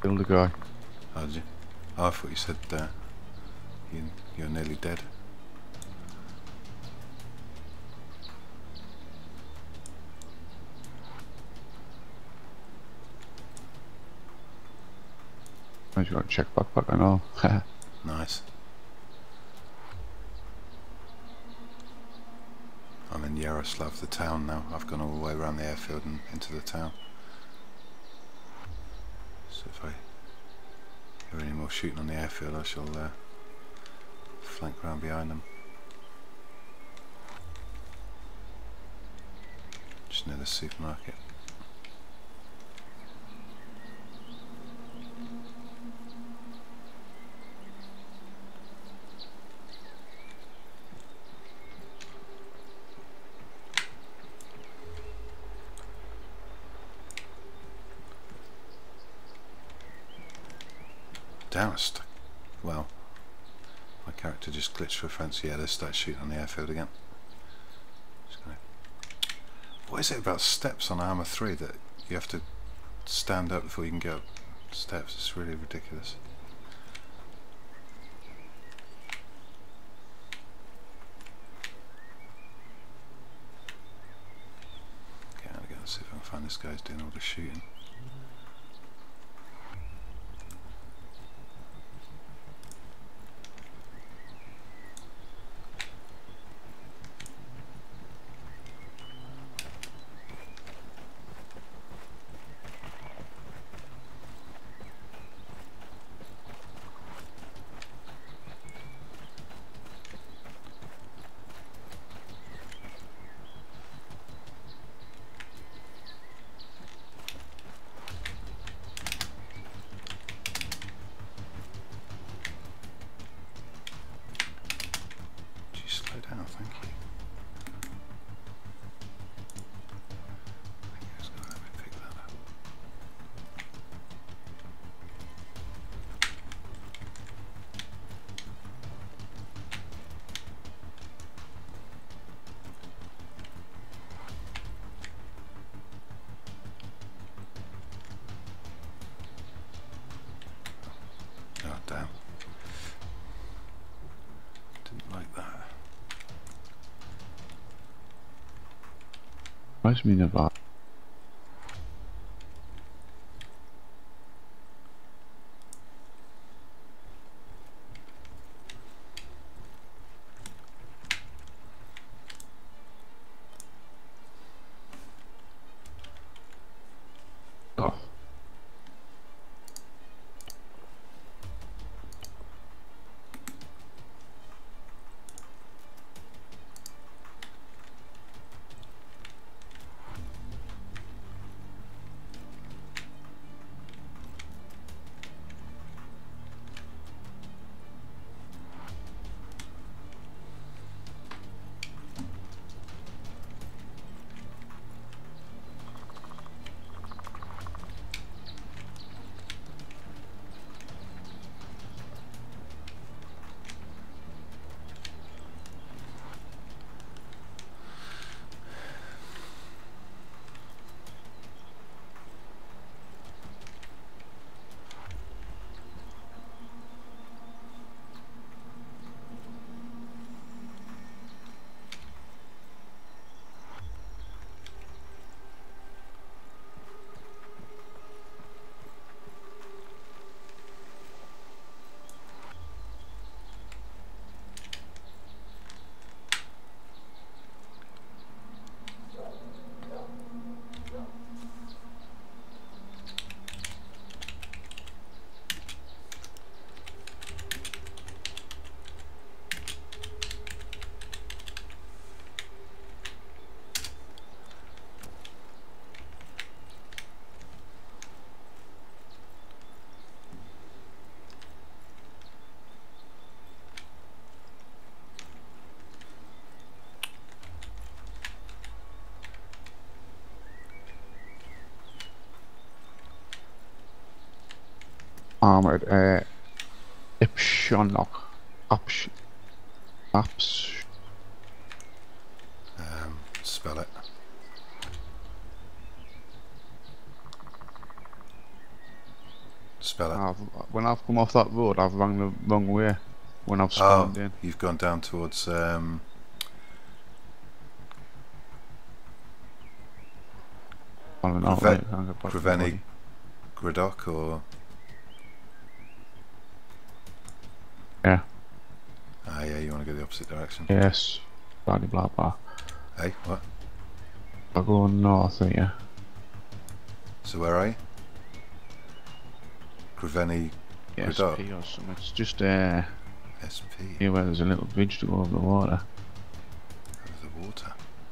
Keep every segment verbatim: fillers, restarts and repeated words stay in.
Killed a guy. How did you? Oh, I thought you said uh, you, you're nearly dead. I just got to check backpack and all. Nice. I'm in Yaroslav, the town now. I've gone all the way around the airfield and into the town. So if I hear any more shooting on the airfield, I shall uh, flank round behind them. Just near the supermarket. Damn, it's stuck. Well, my character just glitched for a fancy. Yeah, they start shooting on the airfield again. Just gonna... What is it about steps on Arma three that you have to stand up before you can go up steps? It's really ridiculous. Okay, I'm gonna see if I can find this guy's doing all the shooting. Slow down, thank you. I think I just gotta let me pick that up. Oh, damn. Didn't like that. Where's me Nevada? Oh. Armored uh Ipshonok Ups Ups Um, spell it. Spell it. I've, when I've come off that road, I've run the wrong way when I've Oh, spawned in. you've gone down towards um, I don't know, Creve- right, I get back to the Creveni body. Griddock, or Yeah. ah, yeah, you want to go the opposite direction. Yes. Blah blah blah. Hey, what? I go north here. So where are you? Creveni S Griddock. P or something. It's just uh, S P. here where there's a little bridge to go over the water. Over the water.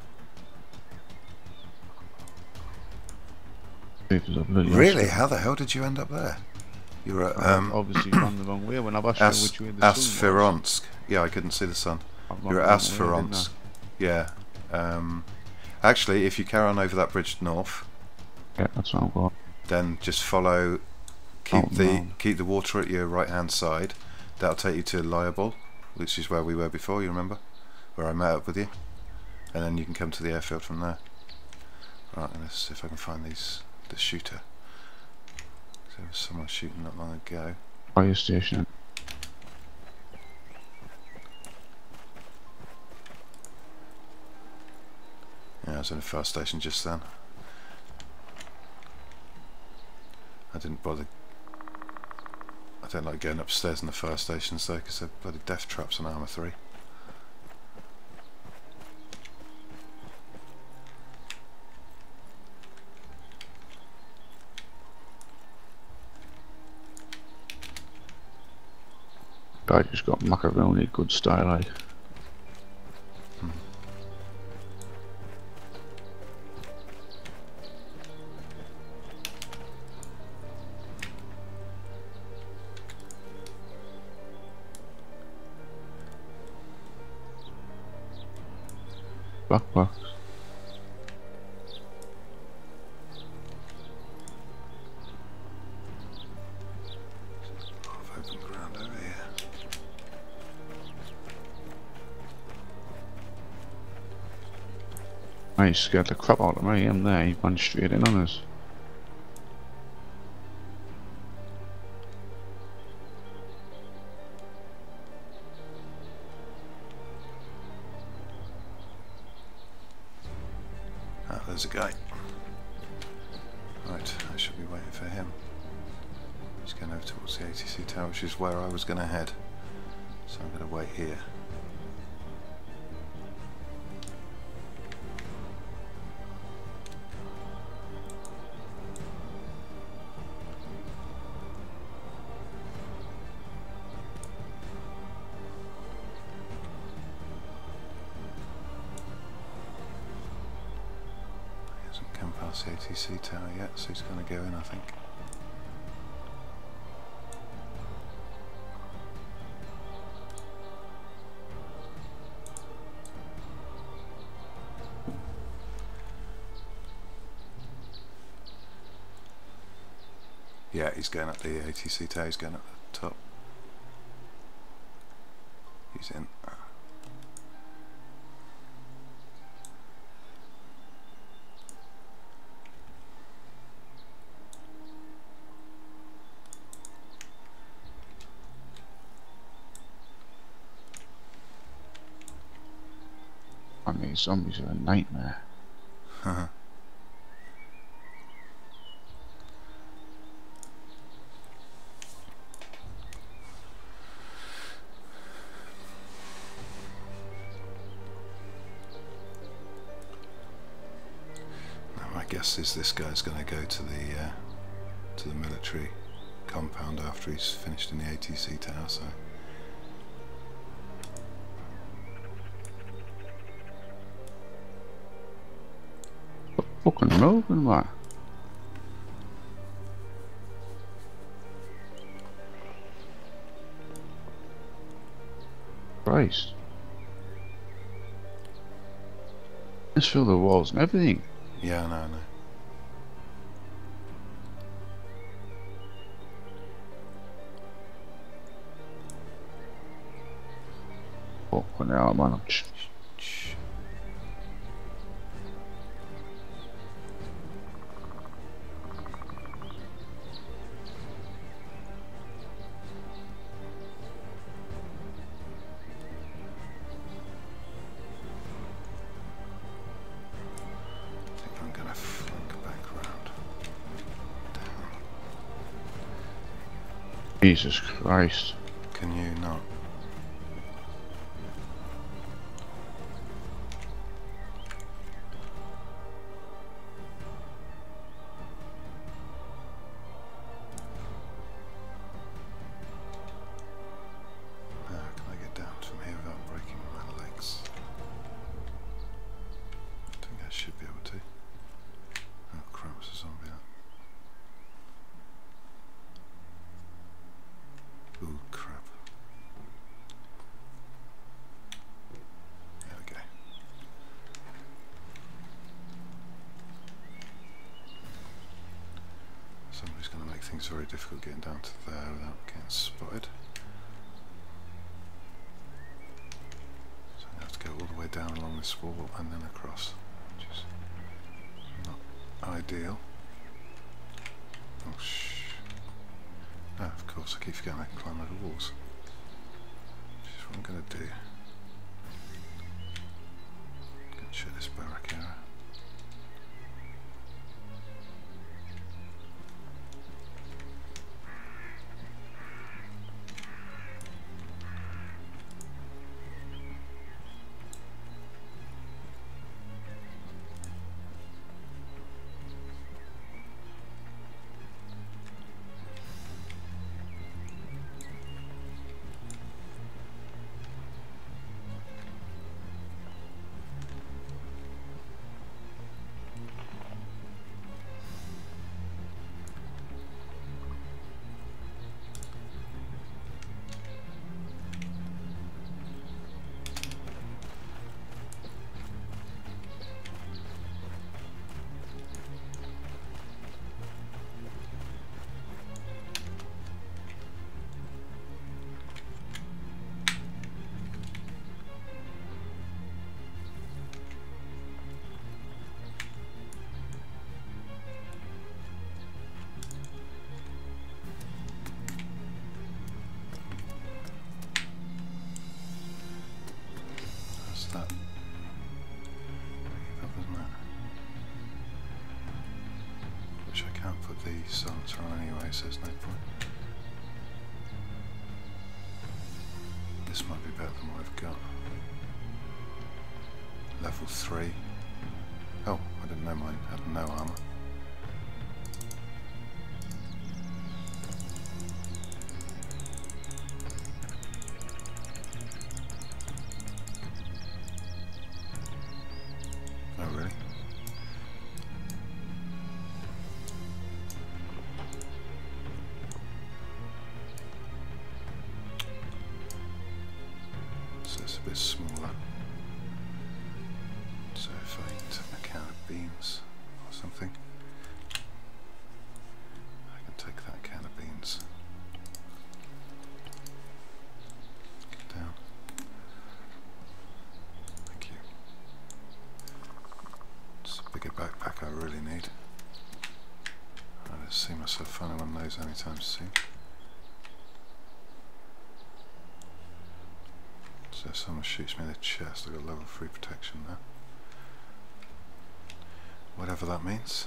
See if there's a bloody Really? hospital. How the hell did you end up there? You were at I've um, obviously run the wrong way when I've asked you As which way the sun was. Asfironsk. Yeah, I couldn't see the sun. I've You're run at the wrong way, didn't I? Asfironsk. Yeah. Um, actually, if you carry on over that bridge north, Yeah, that's what I'm going. then just follow. Keep Oh, the no. keep the water at your right hand side. That'll take you to Liable, which is where we were before. You remember, where I met up with you, and then you can come to the airfield from there. Right, let's see if I can find these the shooter. There was someone shooting not long ago. Fire station. Yeah, I was in a fire station just then. I didn't bother. I don't like going upstairs in the fire stations though, because they're bloody death traps on Armour three. Guy just got macaroni, good style, like. Hmm. Black box. I've open ground over here. Oh, he scared the crap out of me, him there, he went straight in on us. Ah, there's a guy. Right, I should be waiting for him. He's going over towards the A T C tower, which is where I was going to head. So I'm going to wait here. He hasn't come past the A T C tower yet, so he's going to go in, I think. Yeah, he's going up the A T C tower, he's going up the top. He's in. I mean, zombies are a nightmare. My guess is this guy's going to go to the uh, to the military compound after he's finished in the A T C tower. So Fucking moving, man. Christ. Let's fill the walls and everything. yeah, no, no. Fucking hell, man. I'm just Shh. Jesus Christ. Can you not? Now, can I get down from here without breaking my legs? I think I should be able to. Oh crap, it's a zombie. Ooh, crap. There we go. Somebody's going to make things very difficult getting down to there without getting spotted. So I'm going to have to go all the way down along this wall and then across, which is not ideal. Oh, shh. Ah, of course, I keep forgetting I can climb over walls. Which is what I'm going to do. I'm going to check this barrack area. That up, isn't it? Which I can't put the silencer on anyway, so there's no point. This might be better than what I've got. Level three. Oh, I didn't know mine had no armour. Oh, really? So it's a bit smaller. So if I took a can of beans or something, I can take that can of beans. Get down. Thank you. It's a bigger backpack I really need. I don't see myself finding one of those anytime soon. So if someone shoots me in the chest, I've got level three protection now. Whatever that means.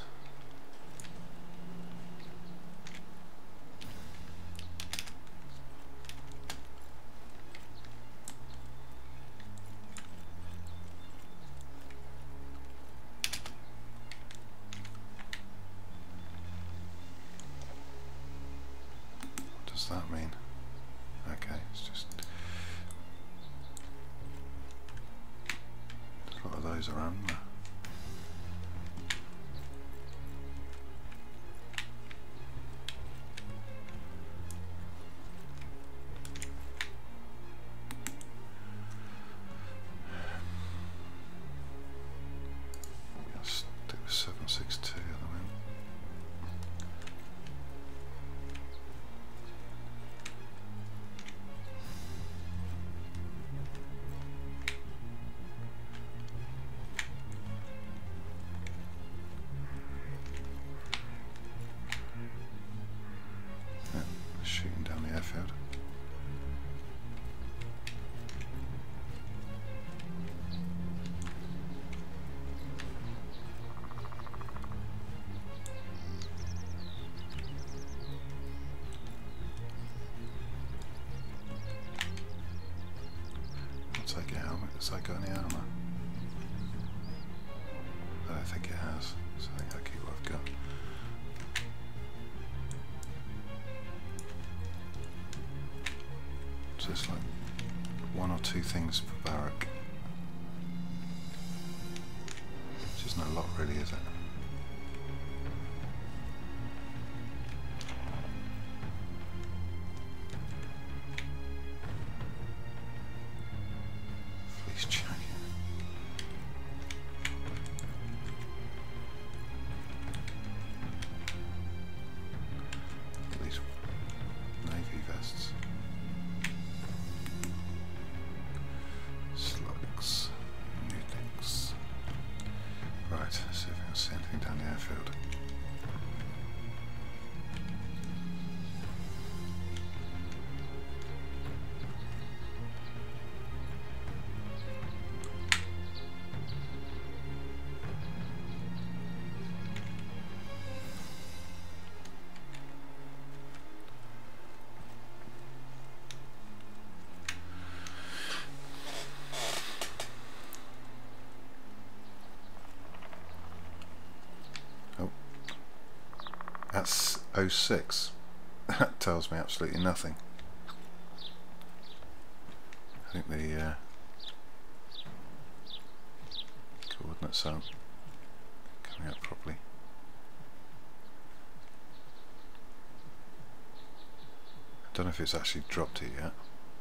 What does that mean? Okay, it's just there's a lot of those around there. Stick with seven six two at the moment. Has that got any armour? I don't think it has, so I think I'll keep what I've got. So it's like one or two things per barrack. Which isn't a lot really, is it? Fleece jacket. These navy vests. Slugs. Mutants. Right, let's see if I can see anything down the airfield. That's oh six. That tells me absolutely nothing. I think the uh, coordinates aren't coming up properly. I don't know if it's actually dropped it yet.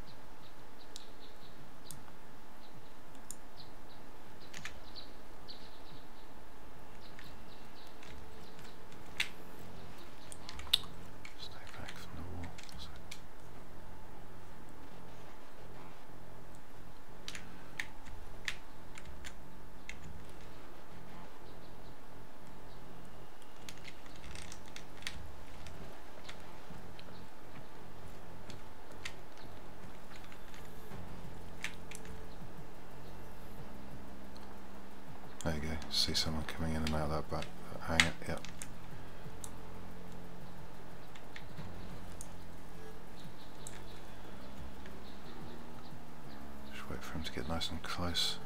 There you go, see someone coming in and out of that back that hangar, yep. Just wait for him to get nice and close.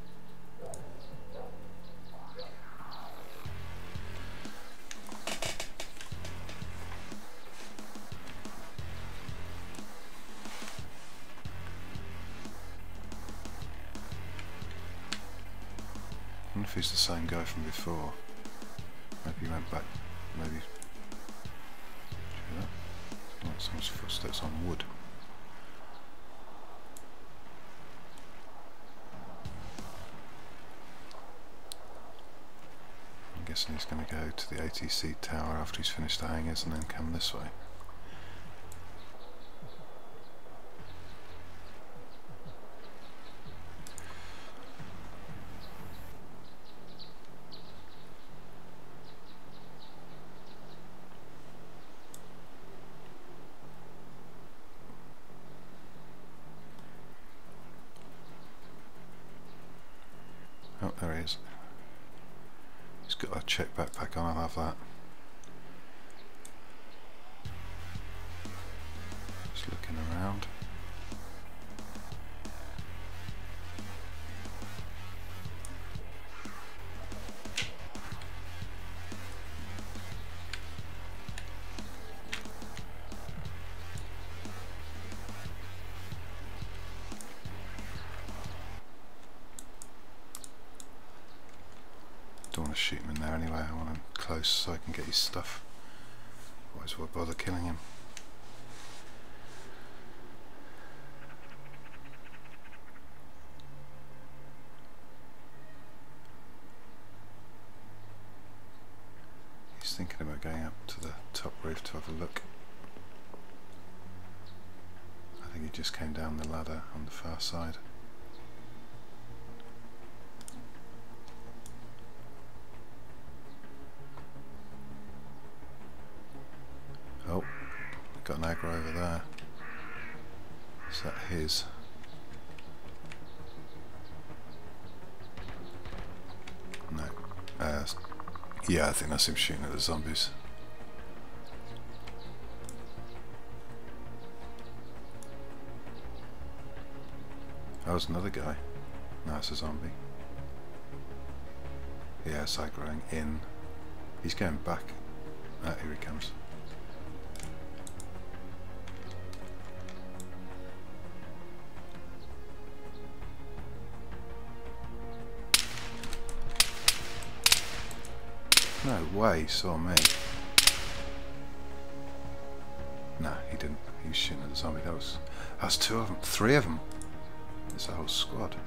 I wonder if he's the same guy from before. Maybe he went back, maybe... Hear that? Like someone's footsteps on wood. I'm guessing he's going to go to the A T C tower after he's finished the hangars and then come this way. Oh, there he is. He's got a check backpack on, I'll have that. Just looking around. Don't want to shoot him in there anyway, I want him close so I can get his stuff. Otherwise why bother killing him? He's thinking about going up to the top roof to have a look. I think he just came down the ladder on the far side. Oh, got an aggro over there. Is that his? No. Uh, yeah, I think that's him shooting at the zombies. That was another guy. No, it's a zombie. Yeah, it's aggroing in. He's going back. Ah, here he comes. No way he saw me. No, he didn't. He was shooting at the zombie. That was, that was two of them. Three of them. It's a whole squad.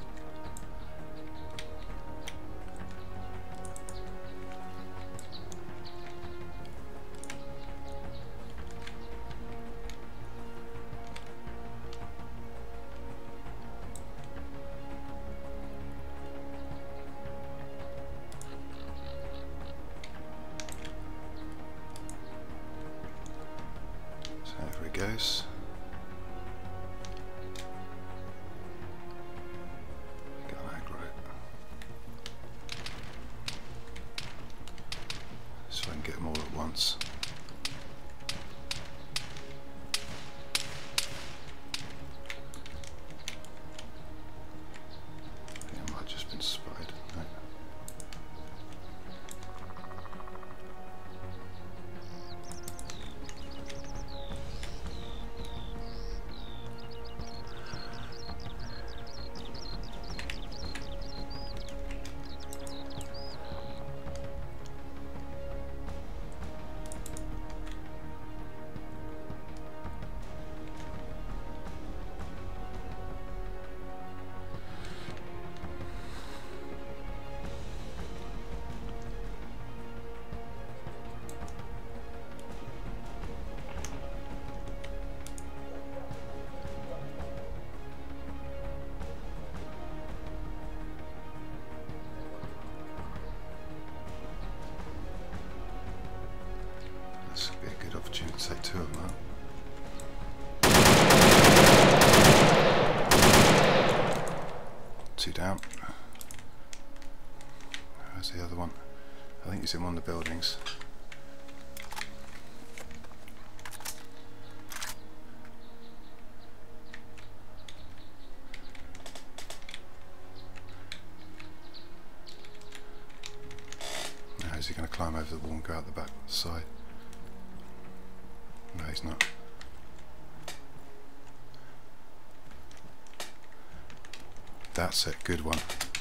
There he goes. Go aggro it. So I can get them all at once. I think I might have just been spotted. No. This would be a good opportunity to take two of them out. Two down. Where's the other one? I think he's in one of the buildings. Now is he going to climb over the wall and go out the back side? No, he's not. That's it, good one.